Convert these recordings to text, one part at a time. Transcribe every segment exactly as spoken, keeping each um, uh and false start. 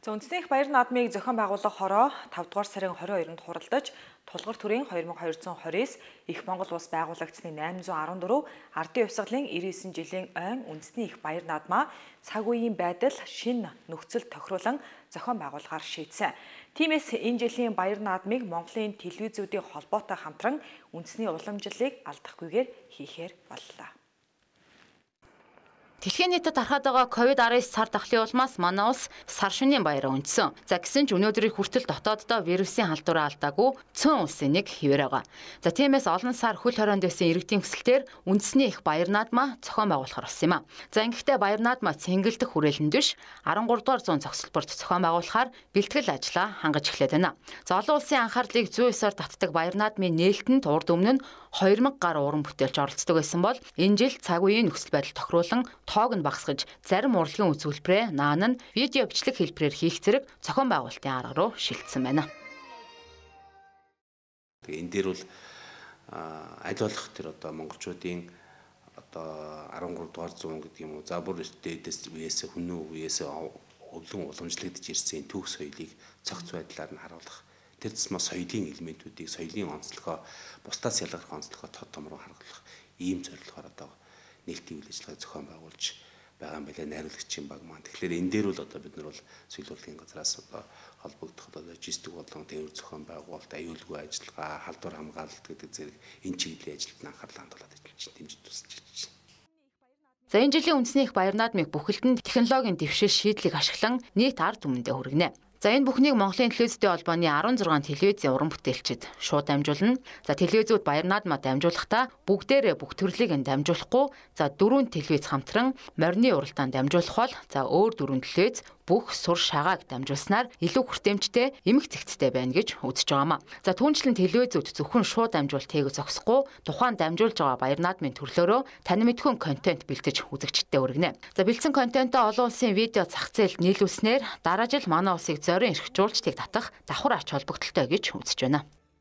За үндэсний их баяр наадмыг зохион байгуулах хороо тавд дугаар сарын хорин хоёрнд хуралдаж, тулгар төрийн two thousand two hundred ninety-нine их Монгол улс байгуулагдсны eight hundred fourteen ардын хувьсгалын ninety-nine жилийн ойн үндэсний их баяр наадмаа цаг үеийн байдал шинэ нөхцөл тохируулан зохион байгуулахаар шийдсэн. Тиймээс энэ жилийн баяр наадмыг Монголын телевизүүдийн холбоотой хамтран үндэсний уламжлалыг алдахгүйгээр хийхээр боллоо. Дэлхийн нийтэд тархаад байгаа ковид nineteen цар тахлын улмаас манай улс сар шөнийн баяраа үндсэн. За гэсэн ч өнөөдрийн хүртэл дотооддоо вирусын халдвараа алдаагүй цөөн улсын нэг хэвээр байгаа. За тиймээс олон сар хөл хорионд байсан иргэдийн хүсэлтээр үндэсний их баяр наадмаа зохион байгуулахар болсон юм а. За ингэхдээ баяр наадмаа цэнгэлдэх хүрээлэнд биш thirty-three дугаар зуун зохицолборт зохион байгуулахаар бэлтгэл ажлаа хангаж эхлэв байна. За олон улсын анхаарлыг зүйн ёсоор татдаг баяр наадмын нээлтэнд урд өмнө нь two thousand гаруй уран бүтээлч оролцдог байсан бол энэ жил цаг үеийн нөхцөл байдал тохируулан тоог нь багасгаж зарим урлагийн үзүүлбэрээ наан нь видео бичлэг хэлбэрээр хийх зэрэг зохион байгуулалтын арга руу шилжсэн байна. Энэ дээр бол аль болох тэр одоо монголчуудын одоо thirty-three дугаар зуун гэдэг юм уу за бүр дээдээс үеэс хүннүү үеэс өвлөн уламжлагдж ирсэн түүх соёлыг цогц байдлаар нь харуулах. Тэр тусмаа соёлын элементүүдийг соёлын онцлогоо бусдаас ялгарх онцлогоо тод том руу харгалах ийм зорилгоор одоо нээлтийн үйл ажиллагаа зохион байгуулж байгаа юм билээ найруулагчийн баг маань. Тэгэхээр энэ дээр бол одоо бид нар бол соёл урлагийн газраас одоо холбогдох одоо логистик бодлого тээвэр зохион байгуулалт, аюулгүй ажиллагаа, халдвар хамгаалалт гэдэг зэрэг энэ чиглэлийн ажилд анхаарлаа хандуулаад ажиллаж дэмжиж тусалж байна. За энэ жилийн үндэсний их баяр наадмыг бүхэлдэнд технологийн дэвшил шийдлийг ашиглан нийт ард түмэндээ хүргэнэ. За энэ бүхнийг Монголын телевизүүдийн холбооны sixteen телевизийн уран бүтээлчид шууд дамжуулна. За телевизүүд баяр наадмаа дамжуулахдаа бүгдээрээ бүх төрлийг нь дамжуулахгүй за дөрвөн телевиз хамтран морины уралдаанд дамжуулах бол за өөр дөрвөн телевиз бүх сур шагааг дамжуулснаар илүү хүртээмжтэй эмх зэгцтэй байна гэж үзэж байгаамаа. За түүнчлэн телевизүүд зөвхөн шууд дамжуулалтыг зогсохгүй тухайн дамжуулж байгаа баяр наадмын төрлөөрөө тань мэдхүйн контент бэлтэж үзэгчдэд өргөнэ. За бэлдсэн контентоо олон улсын видео зах зээлд нийлүүлснээр дараа жил манай улсыг зорин эрх жуулчдыг татах давхар ач холбогдолтой гэж үзэж байна.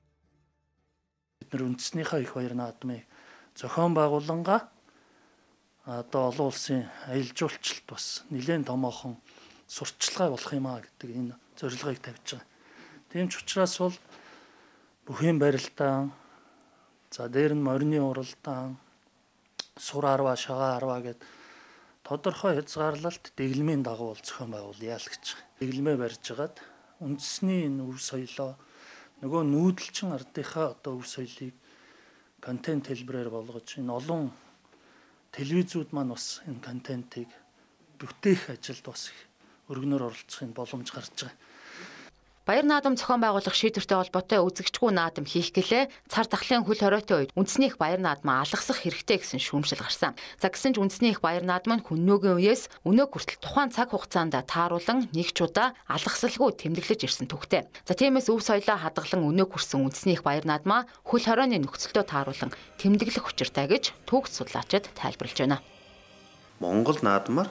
Бид нар үндэснийхээ их баяр наадмыг зохион байгуулангаа одоо олон улсын аялал жуулчлалт бас нэлээд томоохон сурталчилгаа болох юм а гэдэг энэ зорилгыг тавьж байгаа. Тийм ч учраас бол бүхэн барилдаан за дээр нь морины уралдаан сур арва шагаа арва гэд тодорхой хязгаарлалт дэглэмийн дагуу бол зохион байгуулъя л гэж байгаа. Дэглэмээ барьж агаад үндэсний энэ өв соёлоо нөгөө нүүдэлчин ардынхаа одоо өв соёлыг контент хэлбэрээр болгож энэ олон телевизүүд маань бас энэ контентыг бүтээх ажилд бас их өргөнөөр оролцохын боломж гарч байгаа. Баяр наадам зохион байгуулах шийдвэртэй холбоотой үзэгчгүй наадам хийх гэлээ цар тахлын хөл хоройтой үед үндэсний их баяр наадмаа алгасах хэрэгтэй гэсэн шүүмжил гарсан. За гэсэн ч үндэсний их баяр наадам нь хүннөөгийн үеэс өнөө хүртэл тухайн цаг хугацаанд тааруулан нэг ч удаа алгасалгүй тэмдэглэж ирсэн түүхтэй. За тиймээс өв соёлоо хадгалан өнөө хүрсэн үндэсний их баяр наадмаа хөл хоройны нөхцөлдөө тааруулан тэмдэглэх учиртай гэж түүх судлаачид тайлбарлаж байна. Монгол наадмаар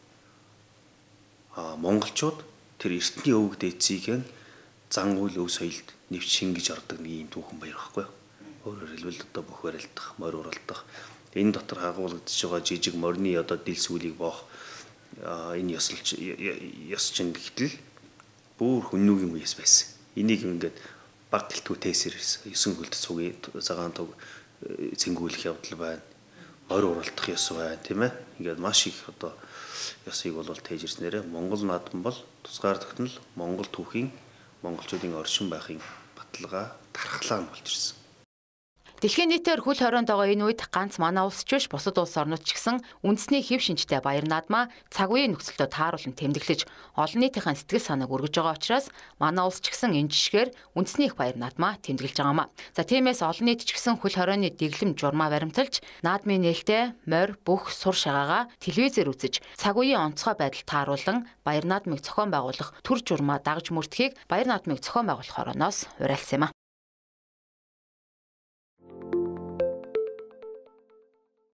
монголчууд тэр эртний өвөг дээдсийг зан үйл өв соёлд нэвч шингэж ордог нэг юм түүхэн баяр байхгүй юу? Өөрөөр хэлбэл одоо бүх барилдах, морь уралдах энэ дотор хагуулгдж байгаа жижиг морины одоо дил сүлийг боох энэ ёсолч ёсчин гэтэл бүр хүннүүгийн үеэс байсан. Энийг ингээд баг гэлтгүй тесэр есөн хөлд цугийн цагаан туг цэнгүүлэх явдал байна. Морь уралдах ёс байна, тийм ээ? Ингээд маш их одоо ёсыг бол тээж ирснээр Монгол наадам бол тусгаар тогтнол Монгол түүхийн монголчуудын оршин байхын баталгаа дархлаа нь болж ирсэн. Дэлхийн нийтээр хөл хорионд байгаа энэ үед ганц манай улс ч биш бусад улс орнууд ч гэсэн үндэсний хэв шинжтэй баяр наадмаа цаг үеийн нөхцөлдөө тааруулан тэмдэглэж олон нийтийн сэтгэл санааг өргөж байгаа учраас манай улс ч гэсэн энэ жишгээр үндэсний их баяр наадмаа тэмдэглэж байгаамаа. За тиймээс олон нийт ч гэсэн хөл хорионы дэглэм журмаа баримталж наадмын нээлттэй морь бүх сур шагаагаа телевизээр үзэж цаг үеийн онцгой байдал тааруулан баяр наадмыг зохион байгуулах төр журмаа дагж мөрдөхийг баяр наадмыг зохион байгуулах хорооноос уриалсан юм а.